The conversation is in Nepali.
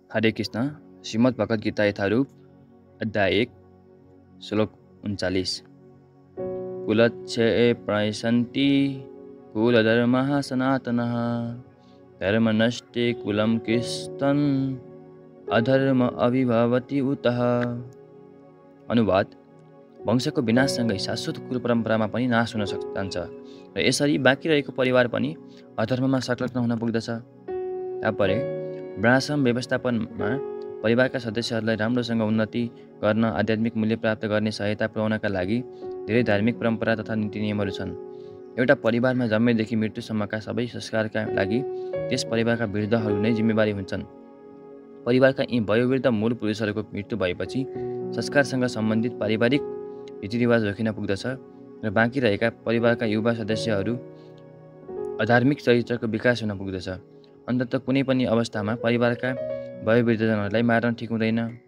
हरे कृष्ण। श्रीमद् भगवद गीता यथारूप अध्याय 1 श्लोक 39। कुलक्षये प्रणश्यन्ति कुलधर्मः सनातनः धर्मनष्टे कुलं कृष्टन् अधर्म अभिभवति उतः। अनुवाद: वंशको विनाशसँगै शाश्वत कुल परम्परामा पनि नाश हुन जान्छ र यसरी बाँकी रहेको परिवार पनि अधर्ममा संलग्न हुन पुग्दछ। तात्पर्य: वर्णाश्रम व्यवस्थापनमा परिवारका सदस्यहरूलाई राम्रोसँग उन्नति गर्न, आध्यात्मिक मूल्य प्राप्त गर्ने सहायता पुर्याउनका लागि धेरै धार्मिक परम्परा तथा नीति नियमहरू छन्। एउटा परिवारमा जन्मेदेखि मृत्युसम्मका सबै संस्कारका लागि त्यस परिवारका वृद्धहरू नै जिम्मेवारी हुन्छन्। परिवारका यी वयोवृद्ध मूल पुरुषहरूको मृत्यु भएपछि संस्कारसँग सम्बन्धित पारिवारिक रीतिरिवाज रोकिन पुग्दछ र बाँकी रहेका परिवारका युवा सदस्यहरू अधार्मिक चरित्रको विकास हुन पुग्दछ। अन्ततः कुनै पनि अवस्थामा परिवारका वयोवृद्धजनहरूलाई मार्न ठिक हुँदैन।